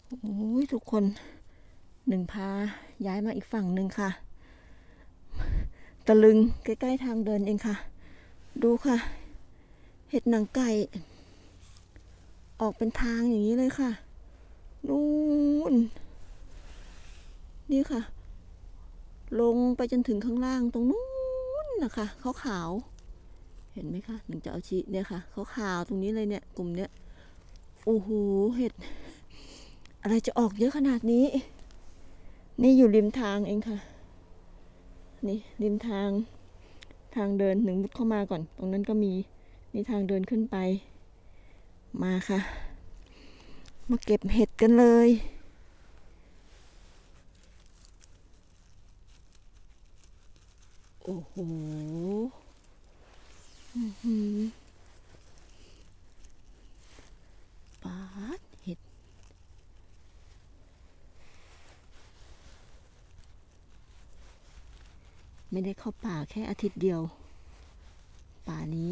โอ้ยทุกคนหนึ่งพาย้ายมาอีกฝั่งหนึ่งค่ะตะลึงใกล้ๆทางเดินเองค่ะดูค่ะเห็ดหนังไก่ออกเป็นทางอย่างนี้เลยค่ะนู่นนี่ค่ะลงไปจนถึงข้างล่างตรงนู้นนะคะขาวๆเห็นไหมคะหนึ่งจะเอาชี้เนี่ยค่ะขาวๆตรงนี้เลยเนี่ยกลุ่มเนี้ยโอ้โหเห็ดอะไรจะออกเยอะขนาดนี้นี่อยู่ริมทางเองค่ะนี่ริมทางเดินหนึ่งมุดเข้ามาก่อนตรงนั้นก็มีนี่ทางเดินขึ้นไปมาค่ะมาเก็บเห็ดกันเลยโอ้โหปาดเห็ดไม่ได้เข้าป่าแค่อาทิตย์เดียวป่านี้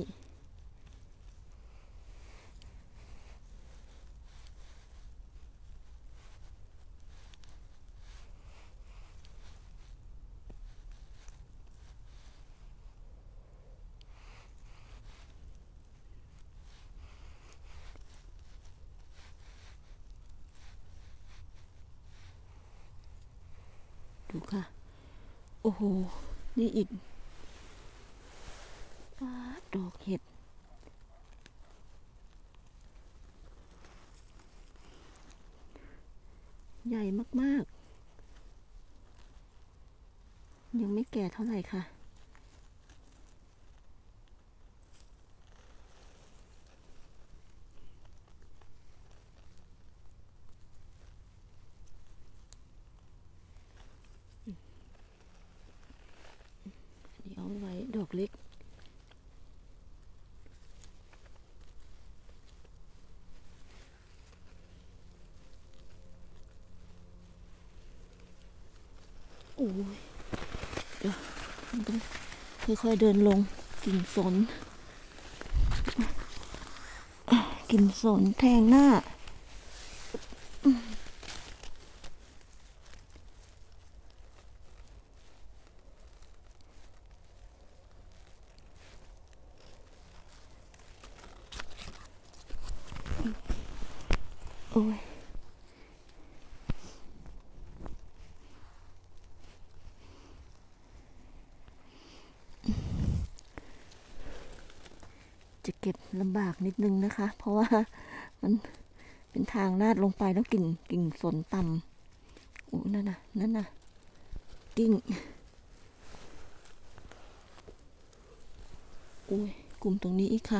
ดูค่ะโอ้โหนี่อีกปาดดอกเห็ดใหญ่มากๆยังไม่แก่เท่าไหร่ค่ะนี่เอาไว้ดอกเล็กโอ้ยเดี๋ยวต้องค่อยๆเดินลงกิ่งสนแทงหน้าโอ้ยจะเก็บลำบากนิดนึงนะคะเพราะว่ามันเป็นทางลาดลงไปแล้วกิ่งสนต่ำโอ้นั่นน่ะกิ่งโอ้ยกลุ่มตรงนี้อีกค่ะ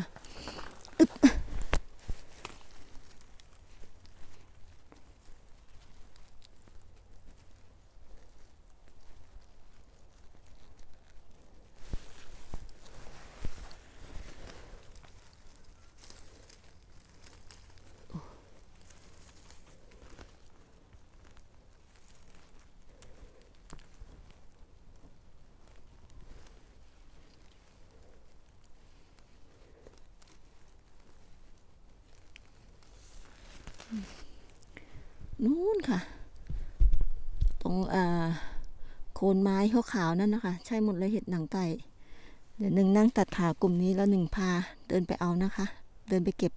นู้นค่ะตรงโคนไม้ขาวๆนั่นนะคะใช่หมดเลยเห็ดหนังไก่เดี๋ยวหนึ่งนั่งตัดขากลุ่มนี้แล้วหนึ่งพาเดินไปเอานะคะเดินไปเก็บ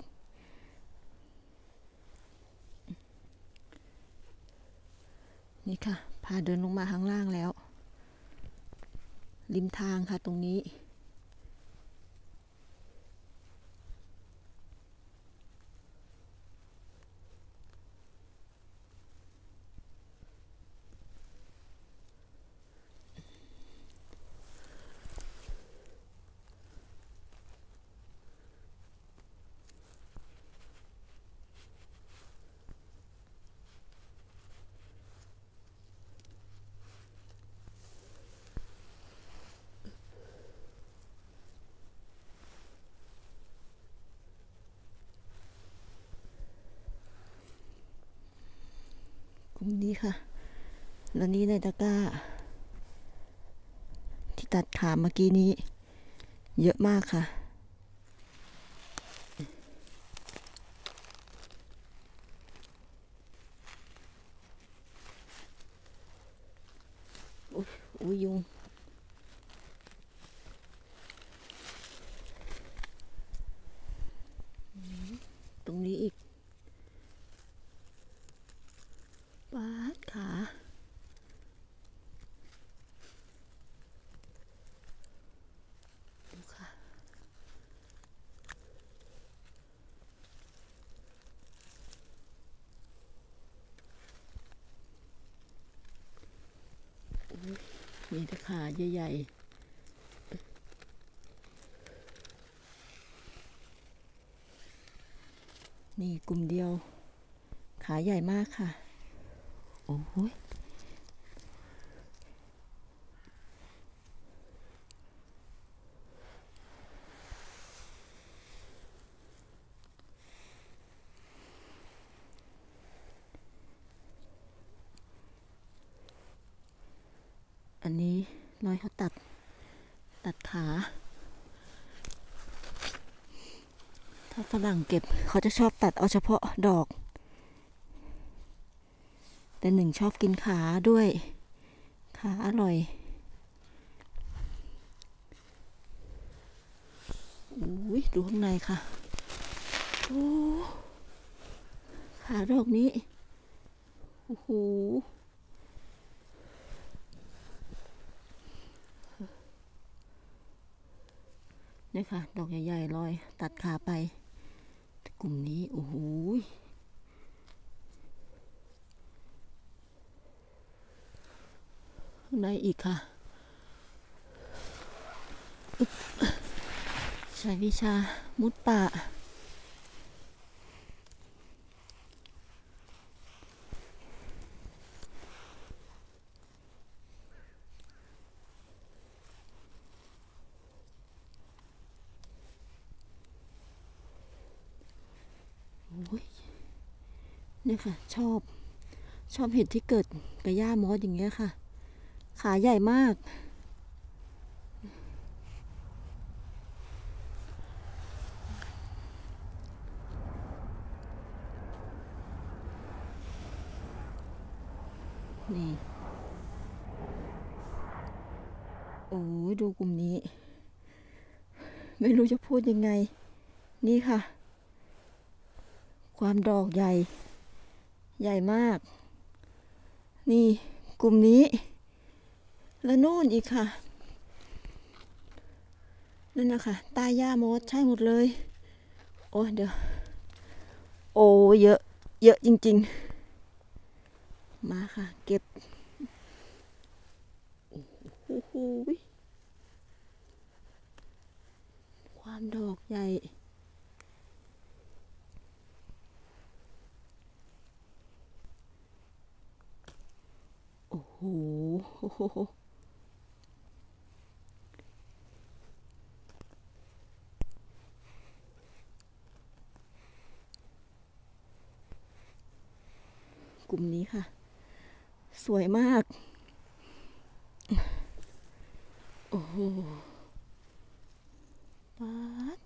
นี่ค่ะพาเดินลงมาข้างล่างแล้วริมทางค่ะตรงนี้กลุ่มนี้ค่ะแล้วนี้ในตะกร้าที่ตัดขาเมื่อกี้นี้เยอะมากค่ะยุงตรงนี้อีกปาดขาดูค่ะมีแต่ขาใหญ่ๆนี่กลุ่มเดียวขาใหญ่มากค่ะโอ้ยอันนี้รอยเขาตัดขาถ้าฝรั่งเก็บเขาจะชอบตัดเอาเฉพาะดอกแต่หนึ่งชอบกินขาด้วยขาอร่อยอุ้ยดูข้างในค่ะโอ้ขาดอกนี้โอ้โหนี่ค่ะดอกใหญ่ๆลอยตัดขาไปกลุ่มนี้โอ้โหข้างในอีกค่ะใช้วิชามุดป่าเนี่ยค่ะชอบเห็ดที่เกิดกับหญ้ามอสอย่างเงี้ยค่ะขาใหญ่มากนี่โอ้ยดูกลุ่มนี้ไม่รู้จะพูดยังไงนี่ค่ะความดอกใหญ่มากนี่กลุ่มนี้แล้วโน่นอีกค่ะนั่นนะคะใต้หญ้ามดใช่หมดเลยโอ้เดี๋ยวโอ้เยอะจริงๆมาค่ะเก็บโอ้โหความดอกใหญ่โอ้โหกลุ่มนี้ค่ะสวยมากโอ้โหป๊าด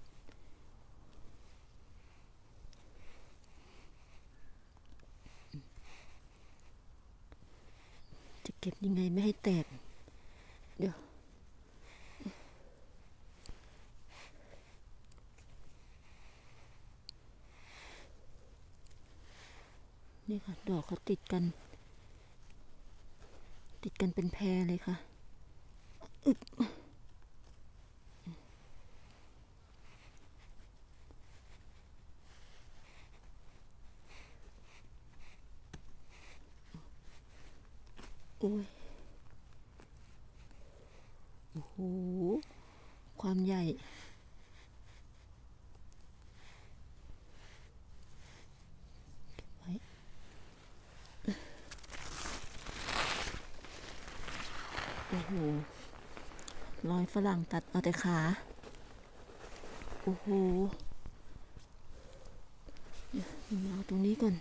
จะเก็บยังไงไม่ให้แตกเดี๋ยวนี่ค่ะดอกเขาติดกันเป็นแพรเลยค่ะอึบโอ้ยโอ้โหความใหญ่ไว้โอ้โหรอยฝรั่งตัดเอาแต่ขาโอ้โหเดี๋ยวเอาตรงนี้ก่อน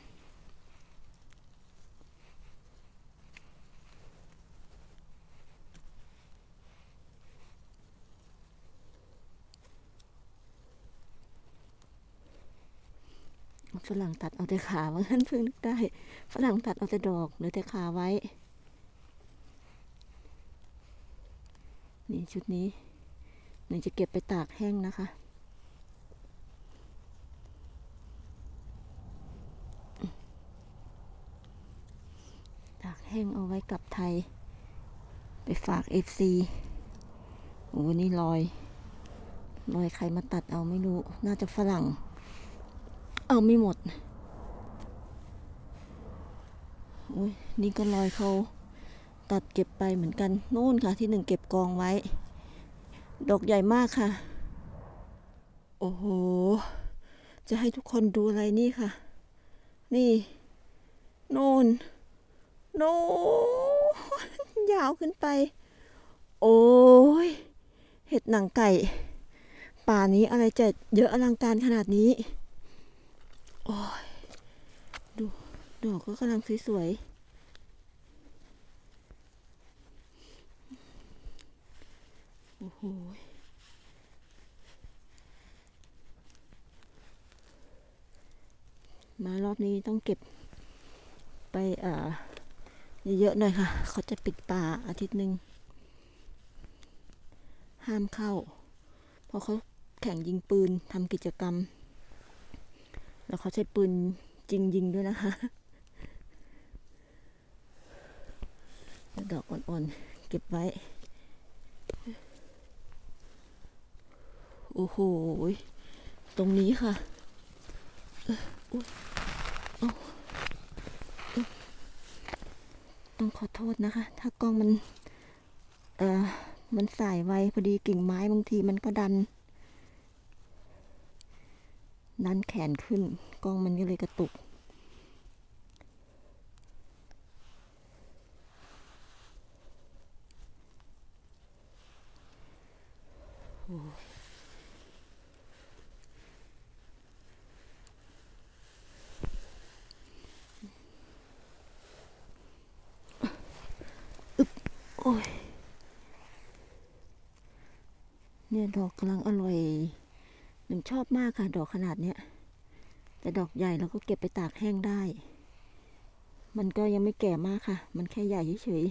ฝรั่งตัดเอาแต่ขาว่างั้นเพิ่งนึกได้ฝรั่งตัดเอาแต่ดอกเหลือแต่ขาไว้นี่ชุดนี้หนึ่งจะเก็บไปตากแห้งนะคะตากแห้งเอาไว้กลับไทยไปฝาก FC โอ้นี่รอยใครมาตัดเอาไม่รู้น่าจะฝรั่งเอาไม่หมดโอ้ยนี่ก็รอยเขาตัดเก็บไปเหมือนกันนู่นค่ะที่หนึ่งเก็บกองไว้ดอกใหญ่มากค่ะโอ้โหจะให้ทุกคนดูอะไรนี่ค่ะนี่นู่นยาวขึ้นไปโอ้ยเห็ดหนังไก่ป่านี้อะไรจะเยอะอลังการขนาดนี้โอ้ยดูดอกก็กำลังสวยๆโอ้โหมารอบนี้ต้องเก็บไปเยอะๆหน่อยค่ะเขาจะปิดป่าอาทิตย์หนึ่งห้ามเข้าเพราะเขาแข่งยิงปืนทำกิจกรรมแล้วเขาใช้ปืนจริงยิงด้วยนะคะดอกอ่อนๆเก็บไว้โอ้โหตรงนี้ค่ะต้องขอโทษนะคะถ้ากล้องมันสายไวพอดีกิ่งไม้บางทีมันก็ดันแขนขึ้นกล้องมันก็เลยกระตุกโอ้ยเนี่ยดอกกำลังอร่อยหนึ่งชอบมากค่ะดอกขนาดเนี้ยแต่ดอกใหญ่เราก็เก็บไปตากแห้งได้มันก็ยังไม่แก่มากค่ะมันแค่ใหญ่เฉย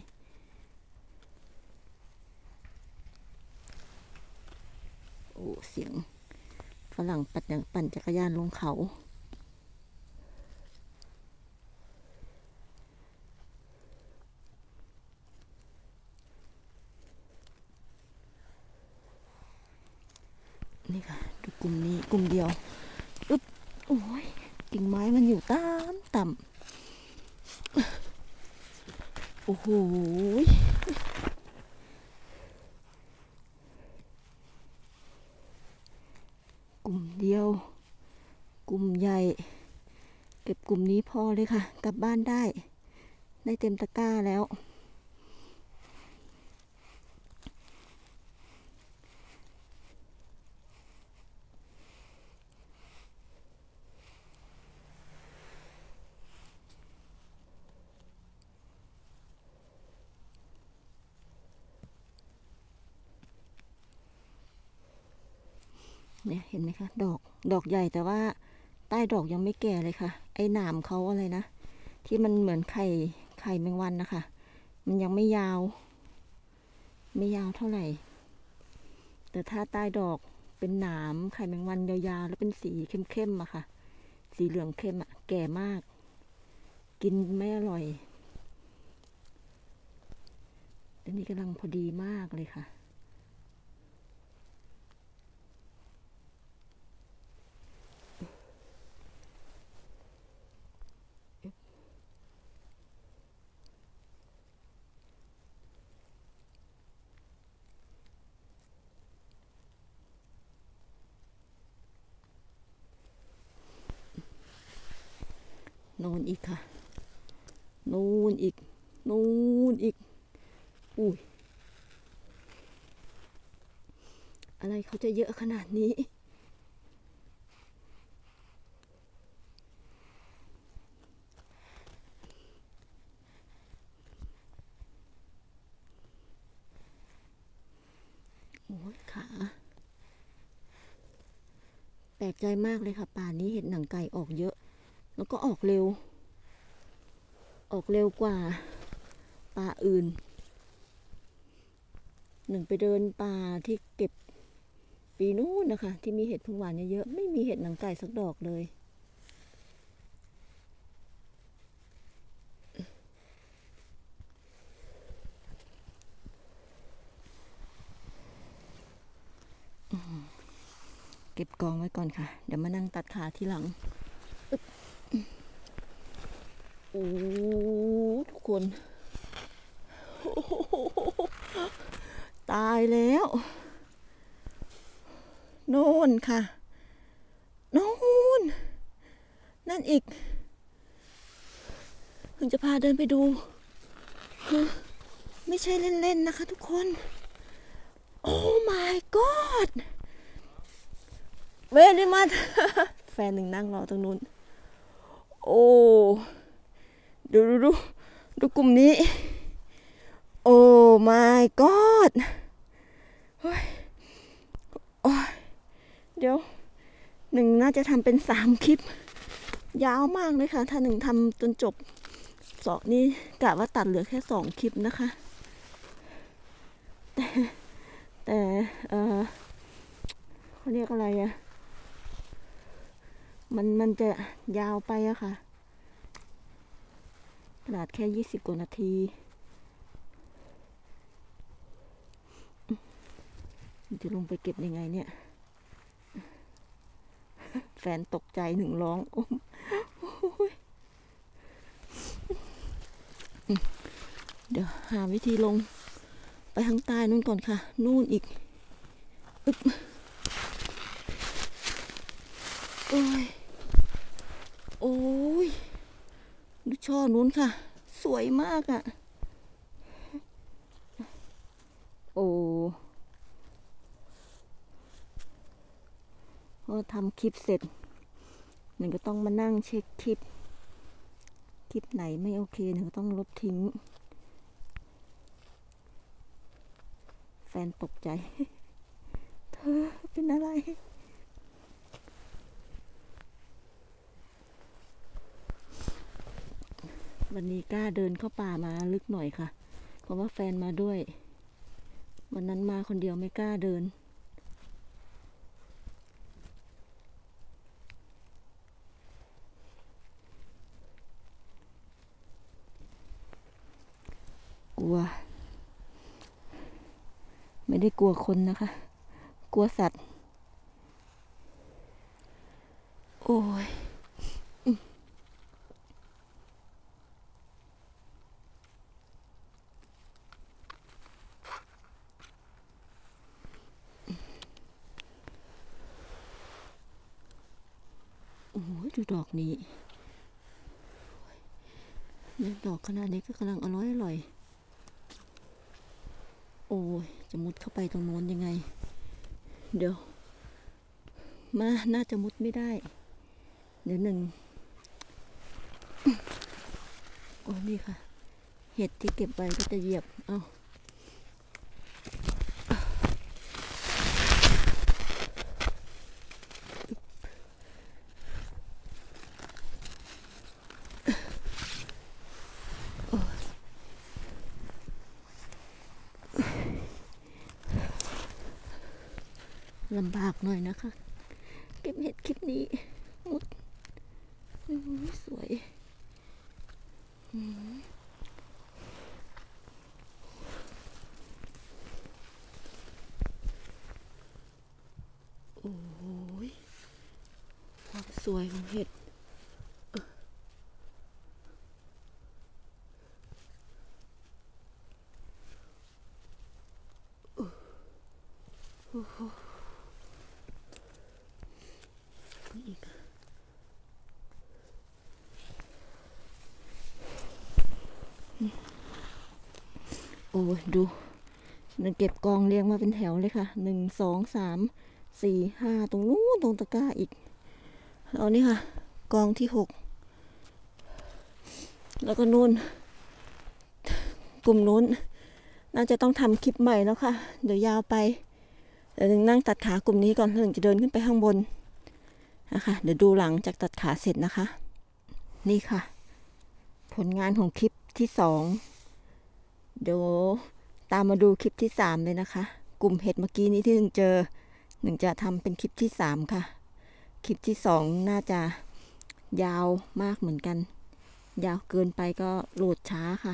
ๆโอ้เสียงฝรั่งปั่นจักรยานลงเขานี่ค่ะดูกลุ่มนี้กลุ่มเดียวอึ๊บโอ้ยกิ่งไม้มันอยู่ต่ำโอ้โหกลุ่มเดียวกลุ่มใหญ่เก็บกลุ่มนี้พอเลยค่ะกลับบ้านได้เต็มตะกร้าแล้วเนี่ยเห็นไหมคะดอกใหญ่แต่ว่าใต้ดอกยังไม่แก่เลยค่ะไอ้หนามเขาอะไรนะที่มันเหมือนไข่แมงวันนะคะมันยังไม่ยาวเท่าไหร่แต่ถ้าใต้ดอกเป็นหนามไข่แมงวันยาวๆแล้วเป็นสีเข้มๆอะค่ะสีเหลืองเข้มอะแก่มากกินไม่อร่อยแต่นี่กำลังพอดีมากเลยค่ะโน่นอีกค่ะนู่นอีกอุ้ยอะไรเขาจะเยอะขนาดนี้โอ้ยขาแปลกใจมากเลยค่ะป่านนี้เห็ดหนังไก่ออกเยอะแล้วก็ออกเร็วกว่าป่าอื่นหนึ่งไปเดินป่าที่เก็บปีนู้นนะคะที่มีเห็ดพึ่งหวานเยอะๆไม่มีเห็ดหนังไก่สักดอกเลยเก็บกองไว้ก่อนค่ะเดี๋ยวมานั่งตัดขาทีหลังโอ้ทุกคนตายแล้วโน่นค่ะโน่นนั่นอีกถึงจะพาเดินไปดูไม่ใช่เล่นๆนะคะทุกคนโอ้ my god เวนิมัสแฟนหนึ่งนั่งรอตรงนู้นโอ้ดูกลุ่มนี้โอ้ my god เฮ้ยโอ้ยเดี๋ยวหนึ่งน่าจะทำเป็น3 คลิปยาวมากเลยค่ะถ้าหนึ่งทำจนจบ2นี่กะว่าตัดเหลือแค่2 คลิปนะคะแต่เขาเรียกอะไรอะมันจะยาวไปอะค่ะขนาดแค่20 กว่านาทีจะลงไปเก็บยังไงเนี่ยแฟนตกใจหนึ่งร้องเดี๋ยวหาวิธีลงไปทางใต้นู่นก่อนค่ะนู่นอีกโอ้ยโอ้ยดูช่อนู้นค่ะสวยมากอ่ะโอ้พอทำคลิปเสร็จหนึ่งก็ต้องมานั่งเช็คคลิปไหนไม่โอเคหนึ่งก็ต้องลบทิ้งแฟนตกใจเธอเป็นอะไรวันนี้กล้าเดินเข้าป่ามาลึกหน่อยค่ะเพราะว่าแฟนมาด้วยวันนั้นมาคนเดียวไม่กล้าเดินกลัวไม่ได้กลัวคนนะคะกลัวสัตว์โอ้ยโอ้ยดูดอกนี้เนี่ยดอกขนาดนี้ก็กำลังอร่อยโอ้ยจะมุดเข้าไปตรงโน้นยังไงเดี๋ยวน่าจะมุดไม่ได้เดี๋ยวหนึ่งโอ้นี่ค่ะเห็ดที่เก็บไว้ก็จะเหยียบเอาลำบากหน่อยนะคะเก็บเห็ดคลิปนี้มุดสวยโอ้ยความสวยของเห็ดอีกโอ้ยดูหนึ่งเก็บกองเรียงมาเป็นแถวเลยค่ะ1 2 3 4 5ตรงนู้นตรงตะกร้าอีกเอานี่ค่ะกองที่6แล้วก็นู่นกลุ่มนู้นน่าจะต้องทำคลิปใหม่แล้วค่ะเดี๋ยวยาวไปเดี๋ยวนั่งตัดขากลุ่มนี้ก่อนถึงจะเดินขึ้นไปข้างบนนะคะเดี๋ยวดูหลังจากตัดขาเสร็จนะคะนี่ค่ะผลงานของคลิปที่2เดี๋ยวตามมาดูคลิปที่3เลยนะคะ กลุ่มเห็ดเมื่อกี้นี้ที่หนึ่งเจอหนึ่งจะทำเป็นคลิปที่3ค่ะคลิปที่2น่าจะยาวมากเหมือนกันยาวเกินไปก็โหลดช้าค่ะ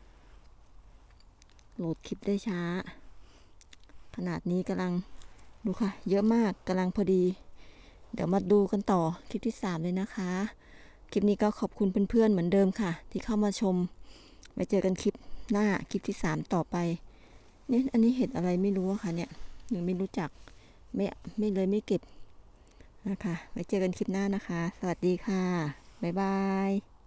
โหลดคลิปได้ช้าขนาดนี้กำลังดูค่ะเยอะมากกำลังพอดีเดี๋ยวมาดูกันต่อคลิปที่3เลยนะคะคลิปนี้ก็ขอบคุณเพื่อนๆเหมือนเดิมค่ะที่เข้ามาชมไว้เจอกันคลิปหน้าคลิปที่3ต่อไปเนี่ยอันนี้เห็ดอะไรไม่รู้อะค่ะเนี่ยหนูไม่รู้จักไม่เก็บนะคะไว้เจอกันคลิปหน้านะคะสวัสดีค่ะบ๊ายบาย